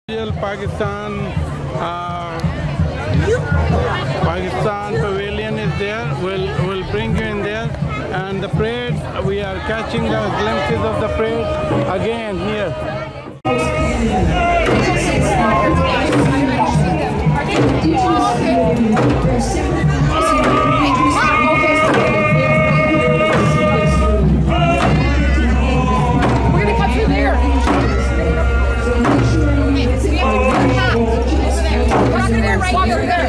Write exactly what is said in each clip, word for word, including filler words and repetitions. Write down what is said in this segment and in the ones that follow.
Dil Pakistan, uh, Pakistan pavilion is there. We'll we'll bring you in there, and the parade. We are catching the glimpses of the parade again here. We're gonna cut through there. Right over there.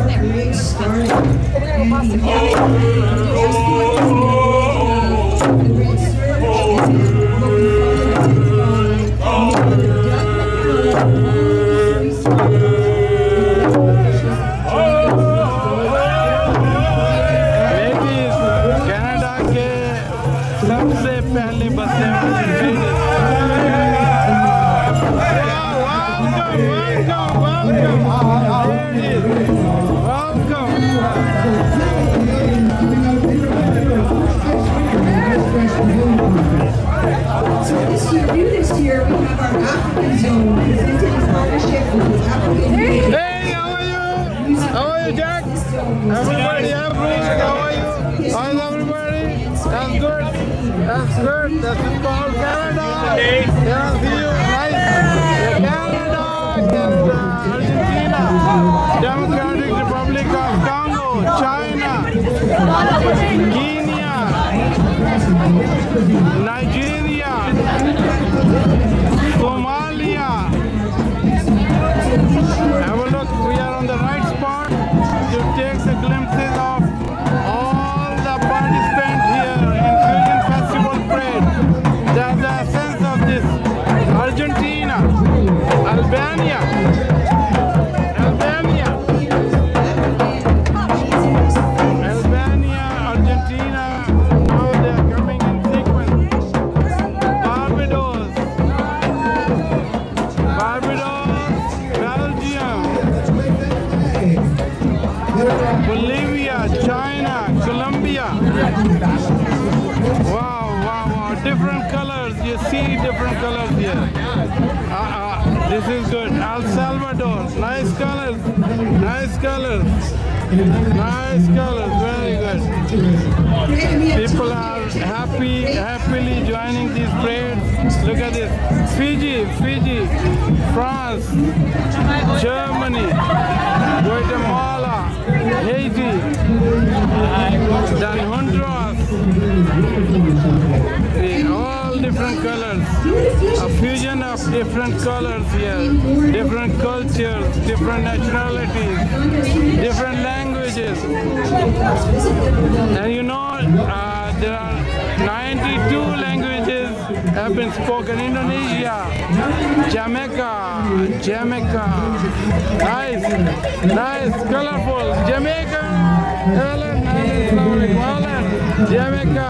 Canada के सबसे पहले बसे So this year, new this year, we have our African zone presented in partnership with the African. Hey, how are you? How are you, Jack? Everybody, everybody, how are you? How's everybody? That's good. That's good. That's called Canada. Hey. Yeah, see you. Nice. Canada, Canada, Argentina, Democratic Republic of Congo, China, Kenya, Nigeria, Somalia. Have a look, we are on the right spot to take the glimpses of all the participants here in Fusion Festival Parade. That's the essence of this. Argentina, Albania, Albania, Albania, Argentina, now they are coming in sequence. Barbados, Barbados, Belgium, Bolivia, China, Colombia. Wow, wow, wow, different colors. You see different colors here. Uh, uh, this is good. El Salvador, nice colors, nice colors, nice colors, very good. People are happy, happily joining these parades. Look at this. Fiji, Fiji, France, Germany, Guatemala, Haiti, then Honduras. All different colors. A fusion of different colors here. Different cultures, different nationalities, different languages. And you know, uh, there are ninety-two languages have been spoken. Indonesia, Jamaica, Jamaica, nice, nice, colorful, Jamaica, Ireland, Ireland, Jamaica,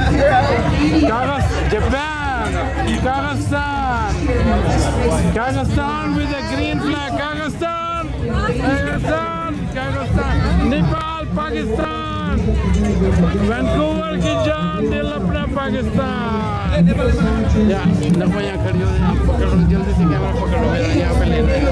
Japan, Kazakhstan, Kazakhstan with a green flag, Kazakhstan, Kazakhstan, Kazakhstan, Nepal, Pakistan, Vancouver की जान दिल अपना पाकिस्तान। या नफा यहाँ खड़ी हो जाए, पकड़ो जल्दी से कैमरा पकड़ो मेरा यहाँ पे ले रहे हैं।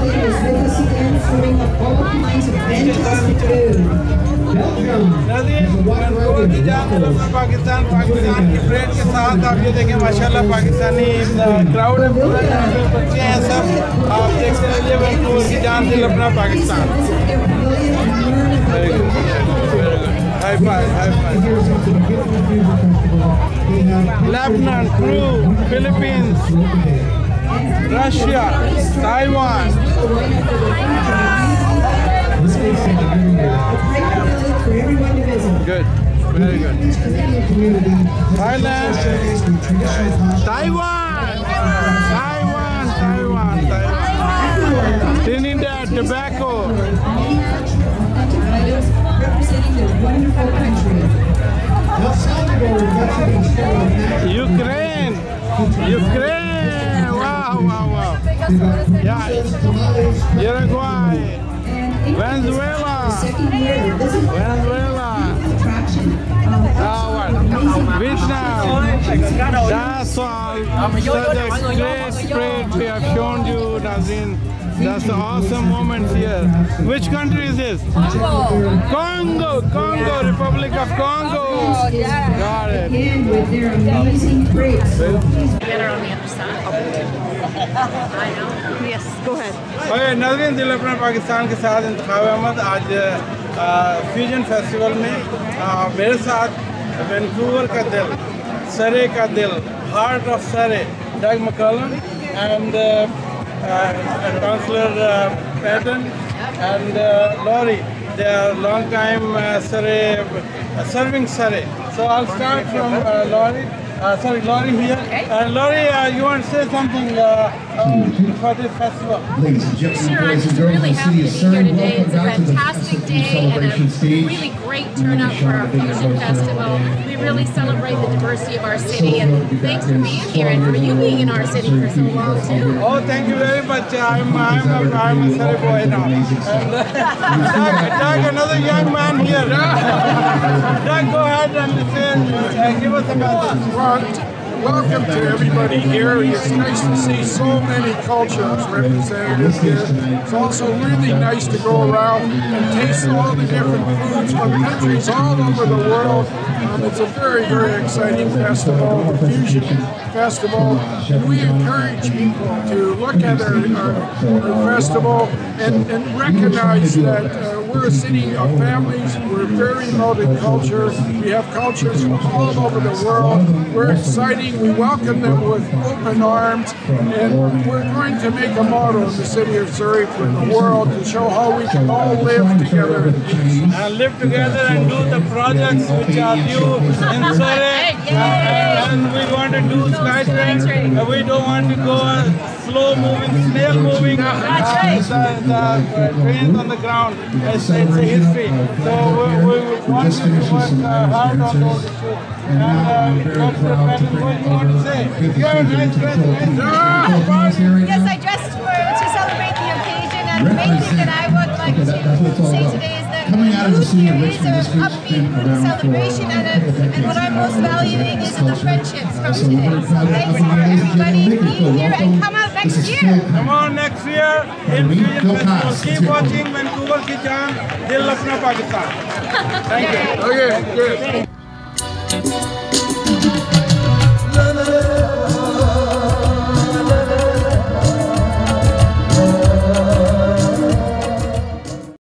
वैंकूवर की जान दिल अपना पाकिस्तान, पाकिस्तान की परेड के साथ आप ये देखें माशाल्लाह पाकिस्तानी क्राउड है पूरा, यहाँ पे बच्चे हैं सब, आप देख सकते हैं वैंकूवर की जान दिल अपना Pakistan. High five, high five. Lebanon, Peru, Philippines, Russia, Taiwan. Good, very good. Thailand, Taiwan, Taiwan, Taiwan, Taiwan. Trinidad, Tobago. Representing their wonderful country. Ukraine, Ukraine, wow, wow, wow. Yeah, Uruguay, Venezuela, Venezuela. selection of Now what? Vietnam. That's all. Such a great spread we have shown you, Nazin. That's the awesome moments here. Which country is this? Congo. Congo, Congo, Republic of Congo. Oh, yeah. Got it. again with their amazing crepes. Better on the other side. I know. Yes, go ahead. Okay नाज़रीन दिल अपना पाकिस्तान के साथ इंतखाब अहमद आज fusion festival में आ, मेरे साथ Vancouver का दिल, सरे का दिल, heart of Surrey, Doug McCallum and councillor Patten and Laurie. They are long time uh, Surrey, uh, serving Surrey. So I'll start from uh, Laurie. Uh, sorry, Laurie here. Uh, Laurie, uh, you want to say something uh, uh, for this festival? Sure, I'm just really happy to be here today. It's a fantastic day and a really great turnout for our Fusion Festival. We really celebrate the diversity of our city, and thanks for being here and for you being in our city for so long too. Oh, thank you very much. I'm, I'm, a, I'm a Surrey boy now. And, uh, Doug, Doug, another young man here. Doug, go ahead and say, uh, give us a message. Welcome to everybody here. It's nice to see so many cultures represented here. It's also really nice to go around and taste all the different foods from countries all over the world. Um, it's a very, very exciting festival, the Fusion Festival. And we encourage people to look at our, our, our festival and, and recognize that uh, we're a city of families. We're very multicultural. We have cultures from all over the world. We're exciting. We welcome them with open arms, and we're going to make a motto in the city of Surrey for the world to show how we can all live together. And live together and do the projects which are due in Surrey. Uh, and we want to do SkyTrain. Uh, we don't want to go uh, slow moving, snail moving. Uh, the, the uh, trains on the ground. It's, it's a history. So we, we want to work uh, hard on those issues. And uh, what's the pattern? What do you want to say? You're a nice dress, nice. Yes, I dressed for, to celebrate the occasion, and the main thing that I would like to say today is that the food here is an upbeat celebration, and, a, and what I'm most valuing is the friendships from today. So thanks for everybody being here, and come out next year. Come on next year in Fusion Festival. Keep watching Vancouver ki jaan, Dil Apna Pakistan. Thank you. Okay, good.